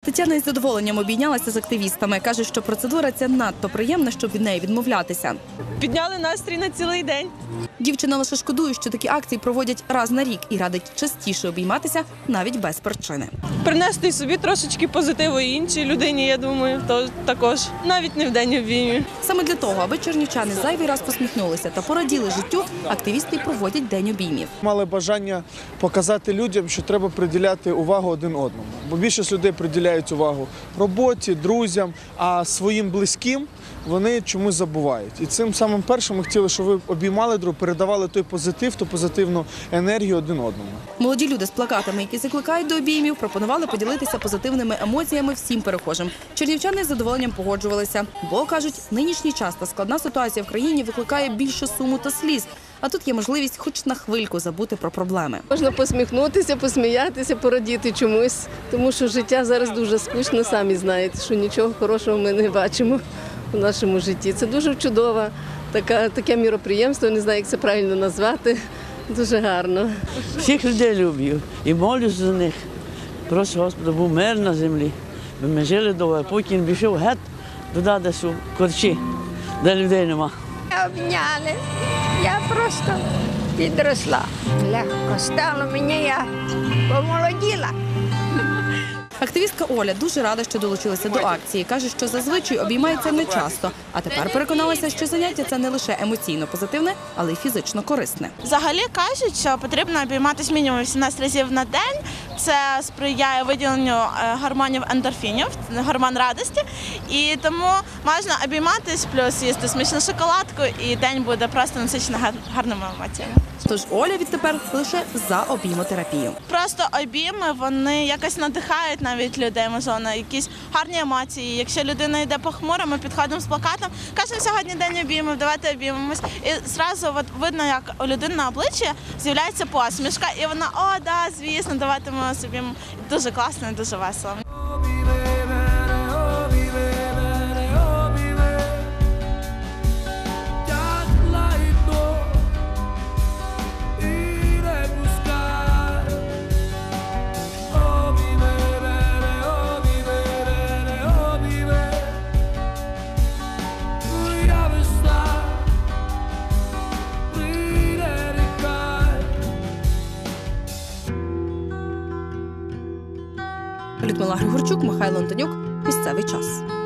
Тетяна із задоволенням обійнялася з активістами. Каже, що процедура ця надто приємна, щоб від неї відмовлятися. Підняли настрій на цілий день. Дівчина лише шкодує, що такі акції проводять раз на рік і радить частіше обійматися навіть без причини. Принести собі трошечки позитиву і іншій людині, я думаю, то також. Навіть не в день обіймів. Саме для того, аби чернівчани зайвий раз посміхнулися та пораділи життю, активісти проводять день обіймів. Мали бажання показати людям, що треба приділяти увагу один одному. Бо більшість людей приділяють увагу роботі, друзям, а своїм близьким вони чомусь забувають. І цим самим першим ми хотіли, щоб ви обіймали друг, передавали той позитив, ту позитивну енергію один одному. Молоді люди з плакатами, які закликають до обіймів, пропонували поділитися позитивними емоціями всім перехожим. Чернівчани з задоволенням погоджувалися, бо, кажуть, нинішній час та складна ситуація в країні викликає більше суму та сліз. А тут є можливість хоч на хвильку забути про проблеми. Можна посміхнутися, посміятися, порадіти чомусь, тому що життя зараз дуже скучно, самі знаєте, що нічого хорошого ми не бачимо у нашому житті. Це дуже чудове таке міроприємство, не знаю, як це правильно назвати, дуже гарно. Всіх людей люблю і молюсь за них. Прошу Господа, був мир на землі, бо ми жили довго, Путін пішов геть туди, десь у корчі, де людей нема. Обняли, я просто підросла. Легко стало мені, я помолоділа. Активістка Оля дуже рада, що долучилася до акції. Каже, що зазвичай обіймається не часто. А тепер переконалася, що заняття це не лише емоційно позитивне, але й фізично корисне. Взагалі кажуть, що потрібно обійматися мінімум 18 разів на день. Це сприяє виділенню гормонів ендорфінів, гормон радості. І тому можна обійматись, плюс їсти смачну шоколадку, і день буде просто насичений гарними емоціями. Тож Оля відтепер лише за обіймотерапію. Просто обійми, вони якось надихають навіть людей, можливо, на якісь гарні емоції. Якщо людина йде похмуро, ми підходимо з плакатом, кажемо, сьогодні день обіймів, давайте обіймемось. І одразу видно, як у людини на обличчі з'являється посмішка, і вона, о, да, звісно, давайте ми собі. Дуже класно і дуже весело. Людмила Григорчук, Михайло Антонюк. Місцевий час.